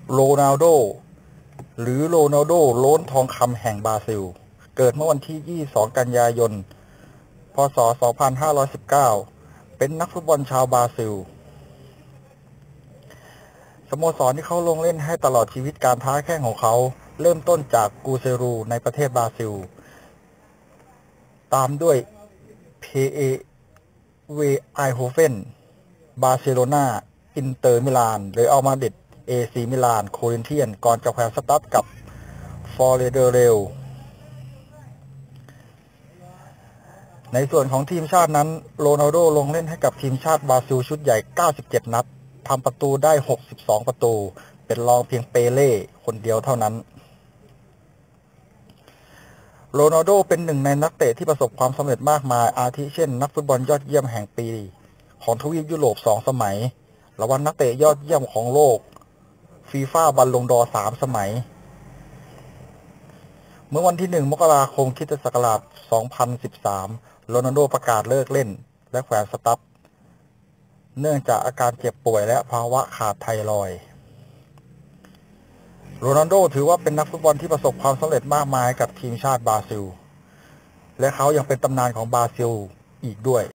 โรนัลโดหรือโรนัลโดโล้นทองคำแห่งบราซิลเกิดเมื่อวันที่ 22 กันยายน พ.ศ. 2519 เป็นนักฟุตบอลชาวบราซิลสโมสรที่เขาลงเล่นให้ตลอดชีวิตการท้าแข้งของเขาเริ่มต้นจากกูเซรูในประเทศบราซิลตามด้วยเพเอเวไอโฮเฟนบาร์เซโลนาอินเตอร์มิลานเรอัลมาดริดเอซีมิลานโครินเทียนก่อนจะแขวนสตาร์ทกับฟอเรเดเรลในส่วนของทีมชาตินั้นโรนัลโดลงเล่นให้กับทีมชาติบราซิลชุดใหญ่97นัดทำประตูได้62ประตูเป็นรองเพียงเปเล่คนเดียวเท่านั้นโรนัลโดเป็นหนึ่งในนักเตะที่ประสบความสำเร็จมากมายอาทิเช่นนักฟุตบอลยอดเยี่ยมแห่งปีของทวีปยุโรป2สมัยรางวัลนักเตะยอดเยี่ยมของโลกฟีฟ่าบัลลงดอร์3สมัยเมื่อวันที่1 มกราคมคริสตศักราช 2013 โรนัลโดประกาศเลิกเล่นและแขวนสตั๊ดเนื่องจากอาการเจ็บป่วยและภาวะขาดไทรอยด์โรนัลโดถือว่าเป็นนักฟุตบอลที่ประสบความสำเร็จมากมายกับทีมชาติบราซิลและเขายังเป็นตำนานของบราซิลอีกด้วย